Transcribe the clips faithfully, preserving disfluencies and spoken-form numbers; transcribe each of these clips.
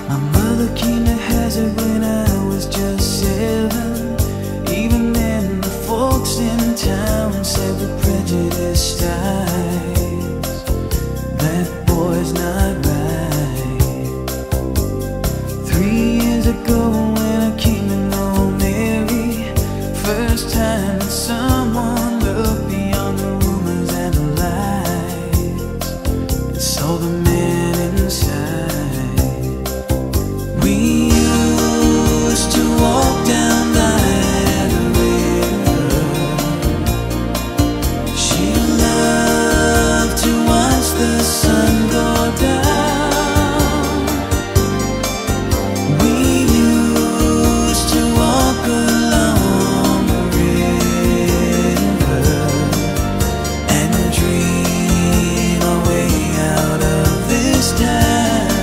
My mother came to Hazard when I was just seven. Even then the folks in town said with prejudiced eyes, that boy's not right. Three years ago when I came to know Mary, first time that someone looked beyond the rumors and the lies and saw the man inside. We used to walk down by the river. She loved to watch the sun go down. We used to walk along the river and dream our way out of this town.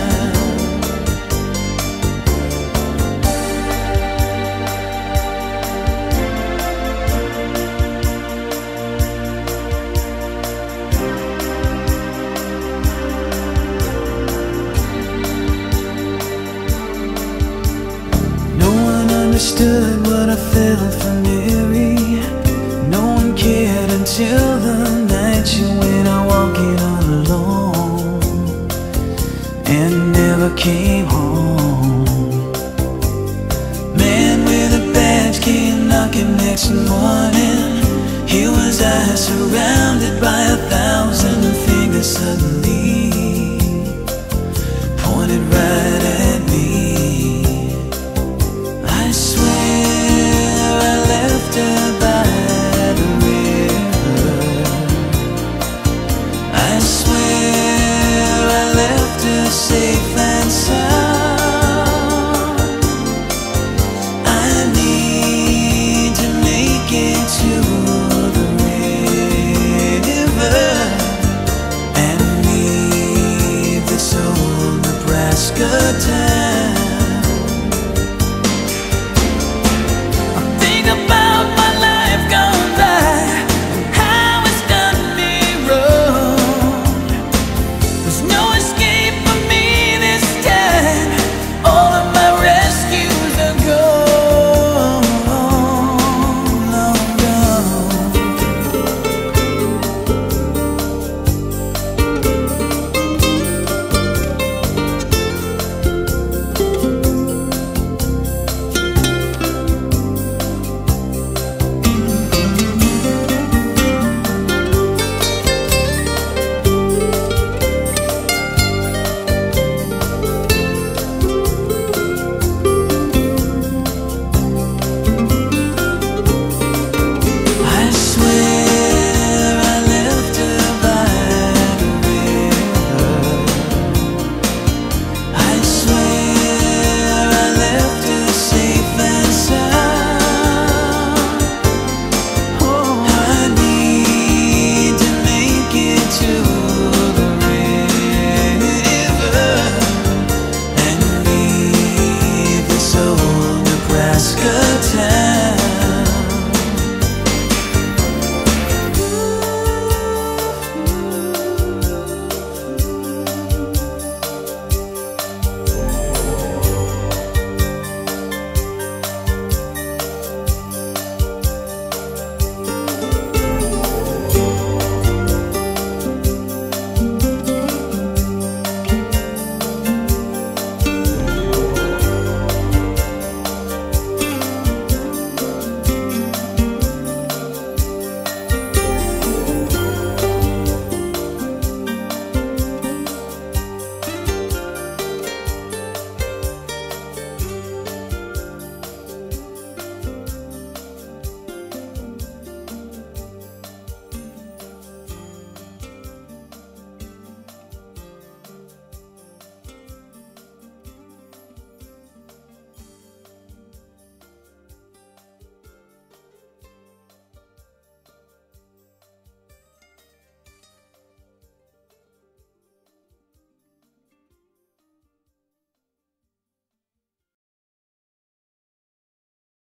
Understood what I felt for Mary. No one cared until the night she went out walking all alone and never came home. Man with a badge came knocking next morning. Here was I surrounded by a thousand fingers suddenly pointed right at me. I swear I left her by the river. I swear I left her safe and sound. I need to make it to the river and leave this old Nebraska town.